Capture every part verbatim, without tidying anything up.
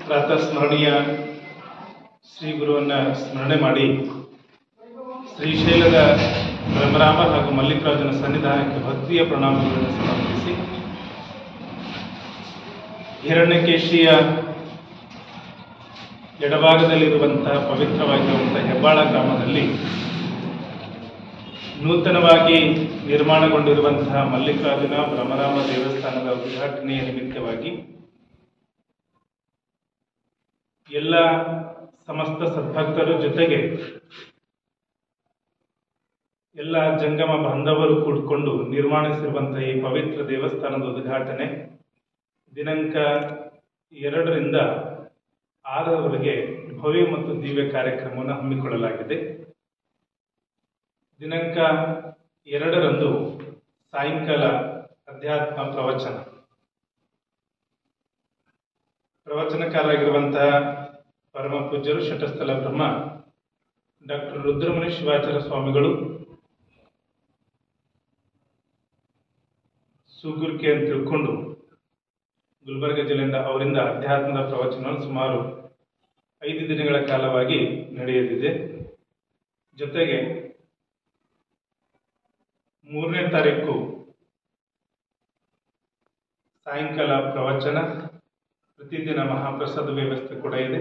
ಪ್ರಾತಃ ಸ್ಮರಣೀಯ ಶ್ರೀ ಗುರುವನ್ನ ಸ್ಮರಣೆ ಮಾಡಿ ಶ್ರೀಶೈಲದ ಬ್ರಹ್ಮರಾಮ ಹಾಗೂ ಮಲ್ಲಿಕಾರ್ಜುನ ಸನ್ನಿಧಾನಕ್ಕೆ ಭಕ್ತಿಯ ಪ್ರಣಾಮಗಳನ್ನು ಸಮರ್ಪಿಸಿ ಹಿರಣ್ಯಕೇಶಿಯ ಎಡಭಾಗದಲ್ಲಿರುವಂತಹ ಪವಿತ್ರವಾಗಿರುವಂತಹ ಹೆಬ್ಬಾಳ ಗ್ರಾಮದಲ್ಲಿ ನೂತನವಾಗಿ ನಿರ್ಮಾಣಗೊಂಡಿರುವಂತಹ ಮಲ್ಲಿಕಾರ್ಜುನ ಬ್ರಹ್ಮರಾಮ ದೇವಸ್ಥಾನದ ಉದ್ಘಾಟನೆಯ ನಿಮಿತ್ತವಾಗಿ ಎಲ್ಲ ಸಮಸ್ತ ಸದ್ಭಕ್ತರ ಜೊತೆಗೆ ಎಲ್ಲ ಜಂಗಮ ಬಾಂಧವರು ಕೂಡಿಕೊಂಡು ನಿರ್ಮಾಣಿಸಿರುವಂತಹ ಈ ಪವಿತ್ರ ದೇವಸ್ಥಾನದ ಉದ್ಘಾಟನೆ ದಿನಾಂಕ ಎರಡರಿಂದ ಆರರವರೆಗೆ ಭವ್ಯ ಮತ್ತು ದಿವ್ಯ ಕಾರ್ಯಕ್ರಮವನ್ನು ಹಮ್ಮಿಕೊಳ್ಳಲಾಗಿದೆ. ದಿನಾಂಕ ಎರಡರಂದು ಸಾಯಂಕಾಲ ಅಧ್ಯಾತ್ಮ ಪ್ರವಚನ ಪ್ರವಚನಕಾರರಾಗಿರುವಂತಹ ಪರಮ ಪೂಜ್ಯರು ಶಟಸ್ಥಲ ಬ್ರಹ್ಮ ಡಾಕ್ಟರ್ ರುದ್ರಮುನಿ ಶಿವಾಚಾರ್ಯ ಸ್ವಾಮಿಗಳು ಸೂಗುರ್ಕೆ ಅಂತ ತಿಳ್ಕೊಂಡು ಗುಲ್ಬರ್ಗ ಜಿಲ್ಲೆಯಿಂದ ಅವರಿಂದ ಅಧ್ಯಾತ್ಮದ ಪ್ರವಚನ ಸುಮಾರು ಐದು ದಿನಗಳ ಕಾಲವಾಗಿ ನಡೆಯಲಿದೆ. ಜೊತೆಗೆ ಮೂರನೇ ತಾರೀಕು ಸಾಯಂಕಾಲ ಪ್ರವಚನ, ಪ್ರತಿದಿನ ಮಹಾಪ್ರಸಾದ ವ್ಯವಸ್ಥೆ ಕೂಡ ಇದೆ.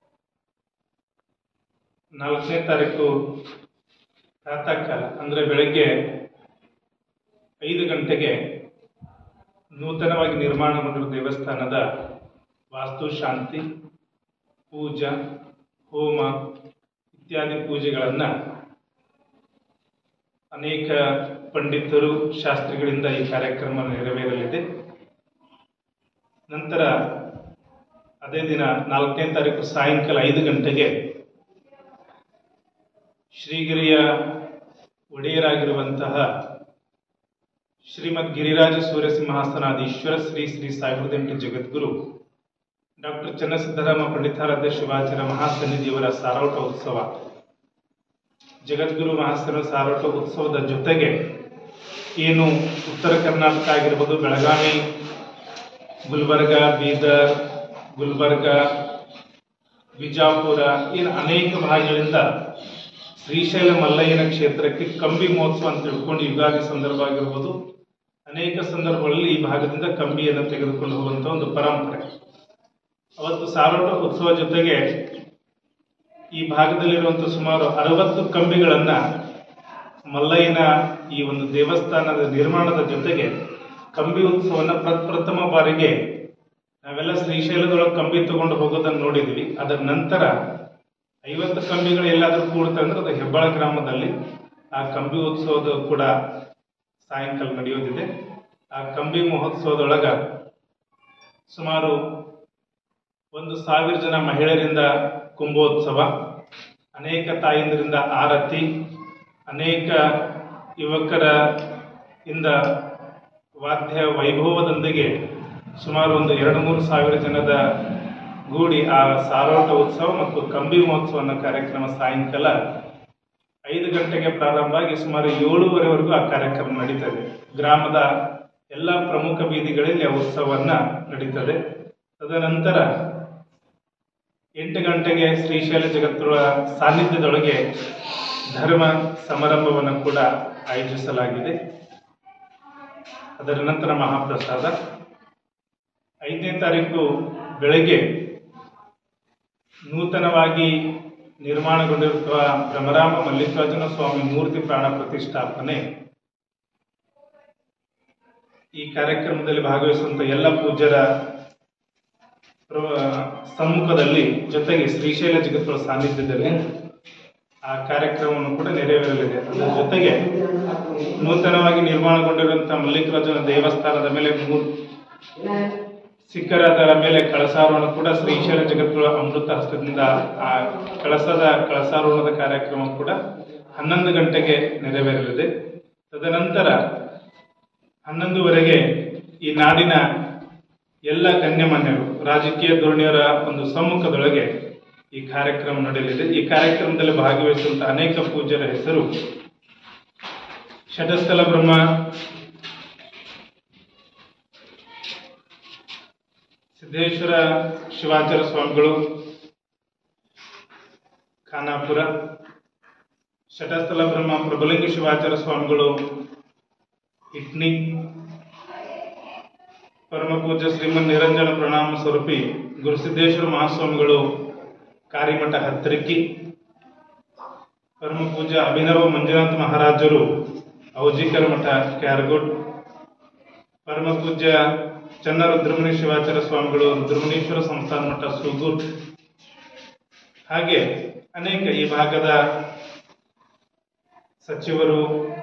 ನಾಲ್ಕನೇ ತಾರೀಕು ಪ್ರಾತಃ ಕಾಲ ಅಂದ್ರೆ ಬೆಳಗ್ಗೆ ಐದು ಗಂಟೆಗೆ ನೂತನವಾಗಿ ನಿರ್ಮಾಣಗೊಂಡಿರುವ ದೇವಸ್ಥಾನದ ವಾಸ್ತು ಶಾಂತಿ, ಪೂಜಾ, ಹೋಮ ಇತ್ಯಾದಿ ಪೂಜೆಗಳನ್ನು ಅನೇಕ ಪಂಡಿತರು ಶಾಸ್ತ್ರಿಗಳಿಂದ ಈ ಕಾರ್ಯಕ್ರಮ ನೆರವೇರಲಿದೆ. ನಂತರ ಅದೇ ದಿನ ನಾಲ್ಕನೇ ತಾರೀಕು ಸಾಯಂಕಾಲ ಐದು ಗಂಟೆಗೆ ಶ್ರೀಗಿರಿಯ ಒಡೆಯರಾಗಿರುವಂತಹ ಶ್ರೀಮದ್ ಗಿರಿರಾಜ ಸೂರ್ಯ ಸಿಂಹಾಸನಾಧೀಶ್ವರ ಶ್ರೀ ಶ್ರೀ ಸಾವಿರದ ಜಗದ್ಗುರು ಡಾಕ್ಟರ್ ಚನ್ನಸಿದ್ದರಾಮ ಪಂಡಿತಾರಾಧ್ಯ ಶಿವಾಚಾರ್ಯ ಮಹಾಸನ್ನಿಧಿಯವರ ಸಾರೋಟ ಉತ್ಸವ, ಜಗದ್ಗುರು ಮಹಾಸನ ಸಾರೋಟ ಉತ್ಸವದ ಜೊತೆಗೆ ಏನು ಉತ್ತರ ಕರ್ನಾಟಕ ಆಗಿರ್ಬೋದು, ಬೆಳಗಾವಿ, ಗುಲ್ಬರ್ಗ, ಬೀದರ್, ಗುಲ್ಬರ್ಗ, ಬಿಜಾಪುರ ಏನು ಅನೇಕ ಭಾಗಗಳಿಂದ ಶ್ರೀಶೈಲ ಮಲ್ಲಯ್ಯನ ಕ್ಷೇತ್ರಕ್ಕೆ ಕಂಬಿ ಮಹೋತ್ಸವ ಅಂತ ತಿಳ್ಕೊಂಡು ಯುಗಾದಿ ಸಂದರ್ಭ ಆಗಿರ್ಬೋದು, ಅನೇಕ ಸಂದರ್ಭಗಳಲ್ಲಿ ಈ ಭಾಗದಿಂದ ಕಂಬಿಯನ್ನು ತೆಗೆದುಕೊಂಡು ಹೋಗುವಂಥ ಒಂದು ಪರಂಪರೆ. ಅವತ್ತು ಸಾರೋಟ ಉತ್ಸವ ಜೊತೆಗೆ ಈ ಭಾಗದಲ್ಲಿರುವಂತಹ ಸುಮಾರು ಅರವತ್ತು ಕಂಬಿಗಳನ್ನ ಮಲ್ಲಯ್ಯನ ಈ ಒಂದು ದೇವಸ್ಥಾನದ ನಿರ್ಮಾಣದ ಜೊತೆಗೆ ಕಂಬಿ ಉತ್ಸವನ ಪ್ರಪ್ರಥಮ ಬಾರಿಗೆ ನಾವೆಲ್ಲ ಶ್ರೀಶೈಲದೊಳಗೆ ಕಂಬಿ ತಗೊಂಡು ಹೋಗೋದನ್ನು ನೋಡಿದ್ವಿ. ಅದರ ನಂತರ ಐವತ್ತು ಕಂಬಿಗಳು ಎಲ್ಲಾದ್ರೂ ಕೂಡುತ್ತೆ ಅಂದ್ರೆ ಅದು ಹೆಬ್ಬಾಳ ಗ್ರಾಮದಲ್ಲಿ ಆ ಕಂಬಿ ಉತ್ಸವದ ಕೂಡ ಸಾಯಂಕಾಲ ನಡೆಯೋದಿದೆ. ಆ ಕಂಬಿ ಮಹೋತ್ಸವದೊಳಗ ಸುಮಾರು ಒಂದು ಸಾವಿರ ಜನ ಮಹಿಳೆಯರಿಂದ ಕುಂಭೋತ್ಸವ, ಅನೇಕ ತಾಯಂದಿರಿಂದ ಆರತಿ, ಅನೇಕ ಯುವಕರ ಇಂದ ವಾದ್ಯ ವೈಭವದೊಂದಿಗೆ ಸುಮಾರು ಒಂದು ಎರಡು ಮೂರು ಸಾವಿರ ಜನದ ಗೂಡಿ ಆ ಸಾರೋಟ ಉತ್ಸವ ಮತ್ತು ಕಂಬಿ ಮಹೋತ್ಸವ ಅನ್ನೋ ಕಾರ್ಯಕ್ರಮ ಸಾಯಂಕಾಲ ಐದು ಗಂಟೆಗೆ ಪ್ರಾರಂಭ ಆಗಿ ಸುಮಾರು ಏಳುವರೆವರೆಗೂ ಆ ಕಾರ್ಯಕ್ರಮ ನಡೀತದೆ. ಗ್ರಾಮದ ಎಲ್ಲ ಪ್ರಮುಖ ಬೀದಿಗಳಲ್ಲಿ ಆ ಉತ್ಸವನ್ನ ನಡೀತದೆ. ತದನಂತರ ಎಂಟು ಗಂಟೆಗೆ ಶ್ರೀಶೈಲ ಜಗದ್ಗುರುಗಳ ಸಾನ್ನಿಧ್ಯದೊಳಗೆ ಧರ್ಮ ಸಮಾರಂಭವನ್ನು ಕೂಡ ಆಯೋಜಿಸಲಾಗಿದೆ. ಅದರ ನಂತರ ಮಹಾಪ್ರಸಾದ. ಐದನೇ ತಾರೀಕು ಬೆಳಗ್ಗೆ ನೂತನವಾಗಿ ನಿರ್ಮಾಣಗೊಂಡಿರುವ ಬ್ರಹ್ಮರಾಮ ಮಲ್ಲಿಕಾರ್ಜುನ ಸ್ವಾಮಿ ಮೂರ್ತಿ ಪ್ರಾಣ ಪ್ರತಿಷ್ಠಾಪನೆ. ಈ ಕಾರ್ಯಕ್ರಮದಲ್ಲಿ ಭಾಗವಹಿಸುವಂತಹ ಎಲ್ಲ ಪೂಜ್ಯರ ಸಮ್ಮುಖದಲ್ಲಿ ಜೊತೆಗೆ ಶ್ರೀಶೈಲ ಜಗದ್ಗುರುಗಳ ಸಾನ್ನಿಧ್ಯದಲ್ಲಿ ಆ ಕಾರ್ಯಕ್ರಮವನ್ನು ಕೂಡ ನೆರವೇರಲಿದೆ. ಅದರ ಜೊತೆಗೆ ನೂತನವಾಗಿ ನಿರ್ಮಾಣಗೊಂಡಿರುವಂತಹ ಮಲ್ಲಿಕಾರ್ಜುನ ದೇವಸ್ಥಾನದ ಮೇಲೆ ಮೂರು ಶಿಖರದ ಮೇಲೆ ಕಳಸಾರೋಹಣ ಕೂಡ ಶ್ರೀಶೈಲ ಜಗದ್ಗುರುಗಳ ಅಮೃತ ಹಸ್ತದಿಂದ ಆ ಕಳಸದ ಕಳಸಾರೋಹಣದ ಕಾರ್ಯಕ್ರಮ ಕೂಡ ಹನ್ನೊಂದು ಗಂಟೆಗೆ ನೆರವೇರಲಿದೆ. ತದನಂತರ ಹನ್ನೊಂದುವರೆಗೆ ಈ ನಾಡಿನ ಎಲ್ಲ ಗಣ್ಯಮಾನ್ಯರು, ರಾಜಕೀಯ ಧೋರಣೆಯವರ ಒಂದು ಸಮ್ಮುಖದೊಳಗೆ ಈ ಕಾರ್ಯಕ್ರಮ ನಡೆಯಲಿದೆ. ಈ ಕಾರ್ಯಕ್ರಮದಲ್ಲಿ ಭಾಗವಹಿಸುವಂತಹ ಅನೇಕ ಪೂಜ್ಯರ ಹೆಸರು ಶಟಸ್ಥಲ ಬ್ರಹ್ಮ ಸಿದ್ದೇಶ್ವರ ಶಿವಾಚಾರ್ಯ ಸ್ವಾಮಿಗಳು ಖಾನಾಪುರ, ಶಟಸ್ಥಲ ಬ್ರಹ್ಮ ಪ್ರಭುಲಿಂಗ ಶಿವಾಚಾರ್ಯ ಸ್ವಾಮಿಗಳು ಇಟ್ನಿ, ಪರಮ ಪೂಜ್ಯ ಶ್ರೀಮನ್ ನಿರಂಜನ ಪ್ರಣಾಮ ಸ್ವರೂಪಿ ಗುರುಸಿದ್ದೇಶ್ವರ ಮಹಾಸ್ವಾಮಿಗಳು ಕಾರಿಮಠ ಹತ್ತರಿಕಿ, ಪರಮ ಪೂಜ್ಯ ಅಭಿನವ ಮಂಜುನಾಥ ಮಹಾರಾಜರು ಔಜಿಕರ ಮಠ ಕ್ಯಾರಗೋಡ್, ಪರಮ ಪೂಜ್ಯ ಚನ್ನ ರುದ್ರಮುನಿ ಶಿವಾಚಾರ್ಯ ಸ್ವಾಮಿಗಳು ರುದ್ರಮುನೀಶ್ವರ ಸಂಸ್ಥಾನ ಮಠ ಸೂಗೂರ್, ಹಾಗೆ ಅನೇಕ ಈ ಭಾಗದ ಸಚಿವರು,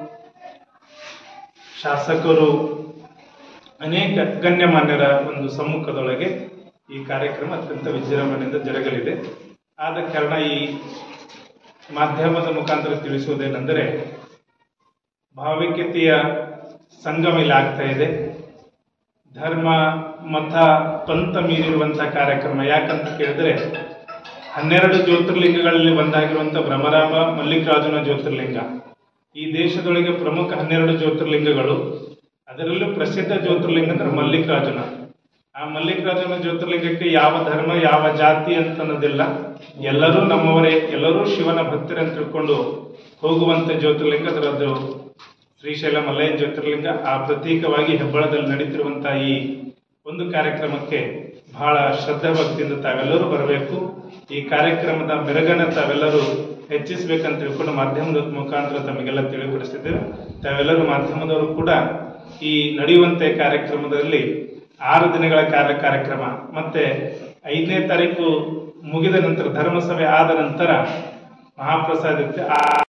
ಶಾಸಕರು, ಅನೇಕ ಗಣ್ಯಮಾನ್ಯರ ಒಂದು ಸಮ್ಮುಖದೊಳಗೆ ಈ ಕಾರ್ಯಕ್ರಮ ಅತ್ಯಂತ ವಿಜೃಂಭಣೆಯಿಂದ ಜರುಗಲಿದೆ. ಆದ ಕಾರಣ ಈ ಮಾಧ್ಯಮದ ಮುಖಾಂತರ ತಿಳಿಸುವುದೇನೆಂದರೆ, ಭಾವೈಕ್ಯತೆಯ ಸಂಗಮ ಇಲ್ಲಿ ಆಗ್ತಾ ಇದೆ. ಧರ್ಮ, ಮತ, ಪಂಥ ಮೀರಿರುವಂತಹ ಕಾರ್ಯಕ್ರಮ. ಯಾಕಂತ ಕೇಳಿದ್ರೆ, ಹನ್ನೆರಡು ಜ್ಯೋತಿರ್ಲಿಂಗಗಳಲ್ಲಿ ಒಂದಾಗಿರುವಂಥ ಭ್ರಮರಾಂಬ ಮಲ್ಲಿಕಾರ್ಜುನ ಜ್ಯೋತಿರ್ಲಿಂಗ ಈ ದೇಶದೊಳಗೆ ಪ್ರಮುಖ ಹನ್ನೆರಡು ಜ್ಯೋತಿರ್ಲಿಂಗಗಳು. ಅದರಲ್ಲೂ ಪ್ರಸಿದ್ಧ ಜ್ಯೋತಿರ್ಲಿಂಗ ಅಂದ್ರೆ ಮಲ್ಲಿಕಾರ್ಜುನ. ಆ ಮಲ್ಲಿಕಾರ್ಜುನ ಜ್ಯೋತಿರ್ಲಿಂಗಕ್ಕೆ ಯಾವ ಧರ್ಮ, ಯಾವ ಜಾತಿ ಅಂತ ಅನ್ನೋದಿಲ್ಲ, ಎಲ್ಲರೂ ನಮ್ಮವರೇ, ಎಲ್ಲರೂ ಶಿವನ ಭಕ್ತರೇ ಅಂತ ತಿಳ್ಕೊಂಡು ಹೋಗುವಂತ ಜ್ಯೋತಿರ್ಲಿಂಗ ಅದರದ್ದು ಶ್ರೀಶೈಲ ಮಲ್ಲಯ್ಯನ ಜ್ಯೋತಿರ್ಲಿಂಗ. ಆ ಪ್ರತೀಕವಾಗಿ ಹೆಬ್ಬಳದಲ್ಲಿ ನಡೀತಿರುವಂತಹ ಈ ಒಂದು ಕಾರ್ಯಕ್ರಮಕ್ಕೆ ಬಹಳ ಶ್ರದ್ಧಾ ಭಕ್ತಿಯಿಂದ ತಾವೆಲ್ಲರೂ ಬರಬೇಕು. ಈ ಕಾರ್ಯಕ್ರಮದ ಮೆರುಗನ್ನ ತಾವೆಲ್ಲರೂ ಹೆಚ್ಚಿಸಬೇಕಂತ ತಿಳ್ಕೊಂಡು ಮಾಧ್ಯಮದ ಮುಖಾಂತರ ತಮಗೆಲ್ಲ ತಿಳಿಪಡಿಸಿದ್ದೇವೆ. ತಾವೆಲ್ಲರೂ ಮಾಧ್ಯಮದವರು ಕೂಡ ಈ ನಡೆಯುವಂತೆ ಕಾರ್ಯಕ್ರಮದಲ್ಲಿ ಆರು ದಿನಗಳ ಕಾರ್ಯ ಕಾರ್ಯಕ್ರಮ ಮತ್ತೆ ಐದನೇ ತಾರೀಕು ಮುಗಿದ ನಂತರ ಧರ್ಮಸಭೆ ಆದ ನಂತರ ಮಹಾಪ್ರಸಾದ